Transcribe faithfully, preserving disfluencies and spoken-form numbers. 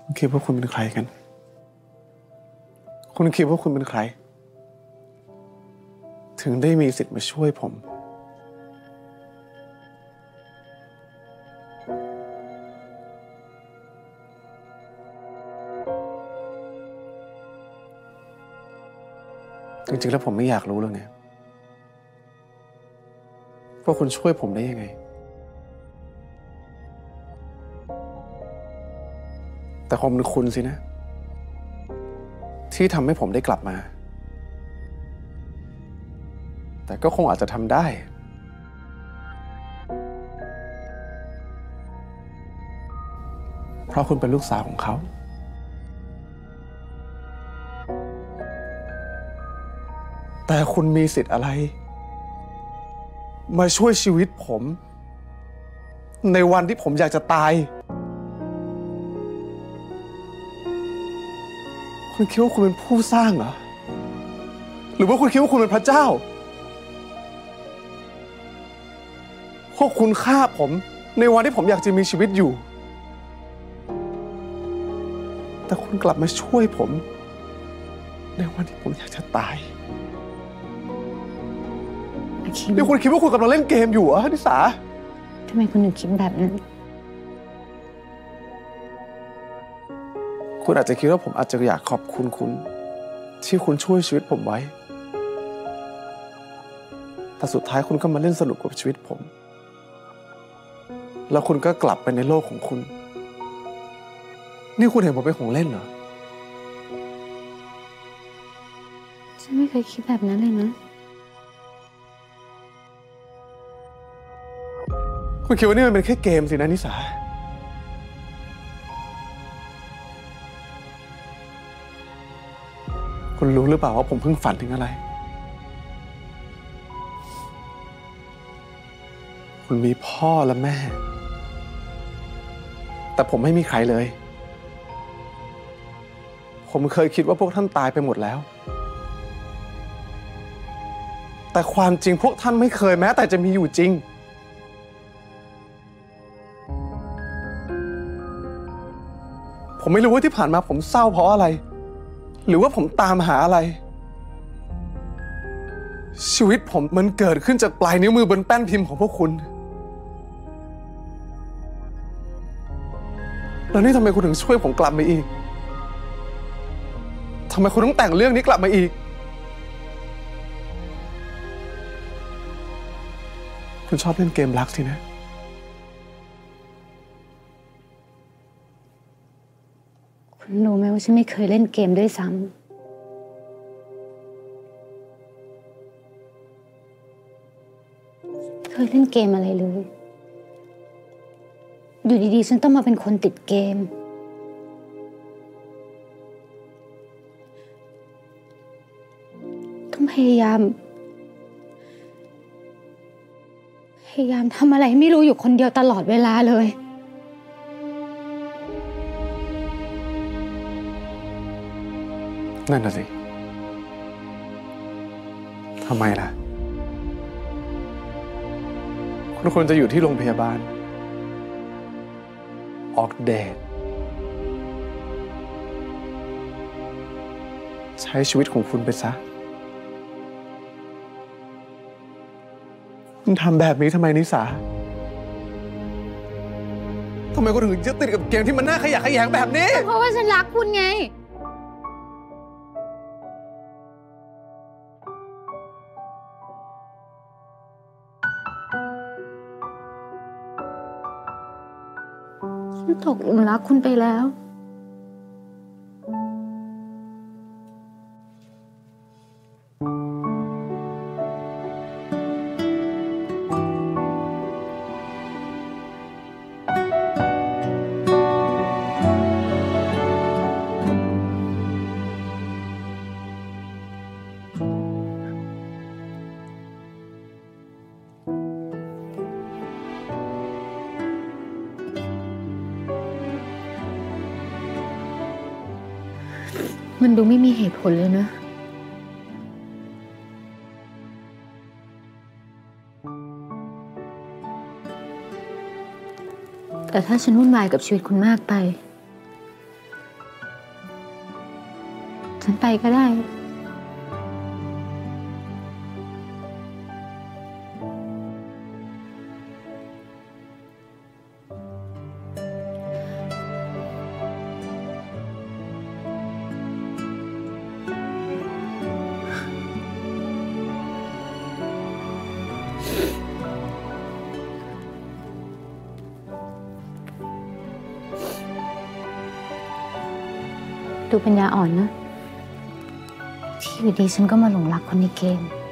คุณคิดว่าคุณเป็นใครกันคุณคิดว่าคุณเป็นใครถึงได้มีสิทธิ์มาช่วยผมจริงๆแล้วผมไม่อยากรู้เลยไงว่าคุณช่วยผมได้ยังไงแต่คงเป็นคุณสินะที่ทำให้ผมได้กลับมาแต่ก็คงอาจจะทำได้เพราะคุณเป็นลูกสาวของเขาแต่คุณมีสิทธิ์อะไรมาช่วยชีวิตผมในวันที่ผมอยากจะตายคุณคิดว่าคุณเป็นผู้สร้างเหรอหรือว่าคุณคิดว่าคุณเป็นพระเจ้าพวกคุณฆ่าผมในวันที่ผมอยากจะมีชีวิตอยู่แต่คุณกลับมาช่วยผมในวันที่ผมอยากจะตายนี่คุณคิดว่าคุณกำลังเล่นเกมอยู่เหรอนิสาทำไมคุณถึงคิดแบบนั้นคุณอาจจะคิดว่าผมอาจจะอยากขอบคุณคุณที่คุณช่วยชีวิตผมไว้แต่สุดท้ายคุณก็มาเล่นสนุกกับชีวิตผมแล้วคุณก็กลับไปในโลกของคุณนี่คุณเห็นผมเป็นของเล่นเหรอฉันไม่เคยคิดแบบนั้นเลยนะคุณคิดว่านี่มันเป็นแค่เกมสินะนิสาคุณรู้หรือเปล่าว่าผมเพิ่งฝันถึงอะไรคุณมีพ่อและแม่แต่ผมไม่มีใครเลยผมเคยคิดว่าพวกท่านตายไปหมดแล้วแต่ความจริงพวกท่านไม่เคยแม้แต่จะมีอยู่จริงผมไม่รู้ว่าที่ผ่านมาผมเศร้าเพราะอะไรหรือว่าผมตามหาอะไรชีวิตผมมันเกิดขึ้นจากปลายนิ้วมือบนแป้นพิมพ์ของพวกคุณแล้วนี่ทำไมคุณถึงช่วยผมกลับมาอีกทำไมคุณต้องแต่งเรื่องนี้กลับมาอีกคุณชอบเล่นเกมรักสินะคุณรู้ไหมว่าฉันไม่เคยเล่นเกมด้วยซ้ำเคยเล่นเกมอะไรเลยอยู่ดีๆฉันต้องมาเป็นคนติดเกมต้องพยายามพยายามทำอะไรไม่รู้อยู่คนเดียวตลอดเวลาเลยนั่นน่ะสิทำไมล่ะคุณควรจะอยู่ที่โรงพยาบาลออกเดทใช้ชีวิตของคุณไปซะคุณทำแบบนี้ทำไมนิสาทำไมคุณถึงยึดติดกับเกมที่มันน่าขยะแขยงแบบนี้เพราะว่าฉันรักคุณไงฉันตกหลุมรักคุณไปแล้วมันดูไม่มีเหตุผลเลยนะแต่ถ้าฉันวุ่นวายกับชีวิตคุณมากไปฉันไปก็ได้ดูปัญญาอ่อนนะที่อยู่ดีฉันก็มาหลงรักคนในเกม